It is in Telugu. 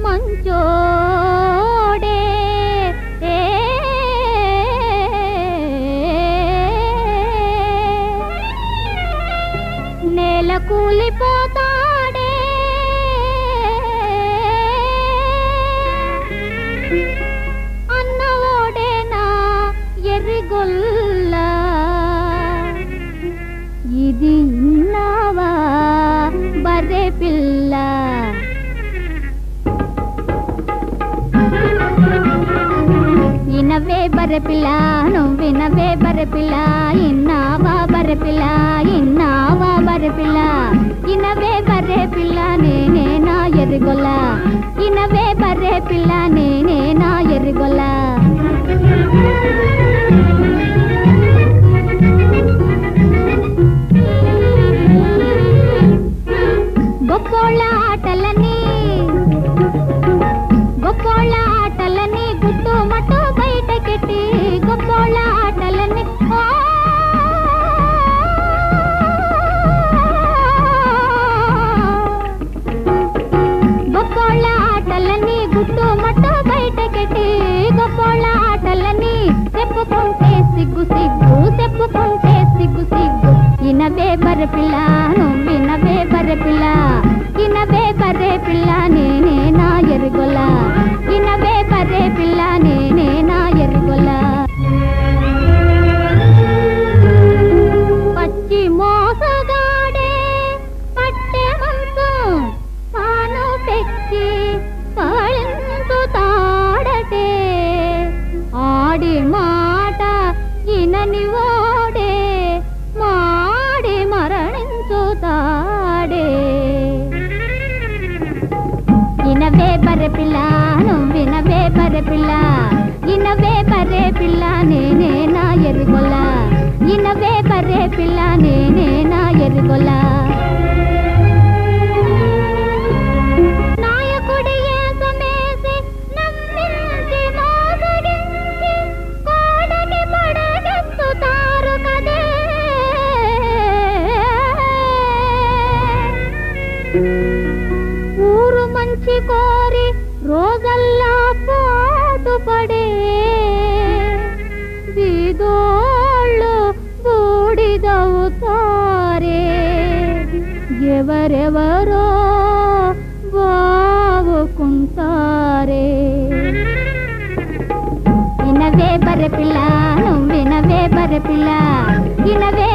మంచోడే నేల కూలిపోతాడే అన్నవాడేనా ఎర్రిగొల్ల ఇది ఇన్నావా బర్రె పిల్ల ఇనవే బర్రె పిల్ల నువ్వినవే బర్రె పిల్ల ఇన్నావా బర్రె పిల్ల ఇన్నావా బర్రె పిల్ల ఇనవే బర్రె పిల్ల నేనేనా ఎర్రిగొల్ల ఇనవే బర్రె పిల్ల నేనేనా ఎర్రిగొల్ల గొప్పోళ్ళ ఆటలని గుట్టు మట్టు బయటకెట్టి గొప్పోళ్ళ ఆటలని గొప్పోళ్ళ ఆటలని గుట్టు మట్టు బయటకెట్టి గొప్పోళ్ళ ఆటలని చెప్పుకుంటే సిగ్గు సిగ్గు చెప్పుకుంటే సిగ్గు సిగ్గు ఇనవే బర్రె పిల్ల నువ్వినవే బర్రె పిల్ల ఇనవే బర్రె పిల్ల నేనేనా ఎర్రిగొల్ల ఇనవే బర్రె పిల్ల నేనేనా ఎర్రిగొల్ల పచ్చి మోసగాడే పట్టె మనసు తాను పెట్టి పళించుతాడటే ఆడి మాట ఇనని ఓడే మాడి మరణించుతాడే ఇనవే బర్రె పిల్ల నువ్వినవే బర్రె పిల్ల ఇనవే బర్రె పిల్ల నేనేనా ఎర్రిగొల్ల ఇనవే బర్రె పిల్ల నేనేనా ఎర్రిగొల్ల నాయకుడి ఏసమేసి నమ్మించి మోసగించి కోడని పడగెత్తుతారు కదే ఊరు మంచి కోరి రోజల్లా పాటుపడే బీదోళ్ళు బూడిదవుతారే ఎవరెవరో బావుకుంటారే ఇనవే బర్రె పిల్ల నువ్వినవే బర్రె పిల్ల ఇనవే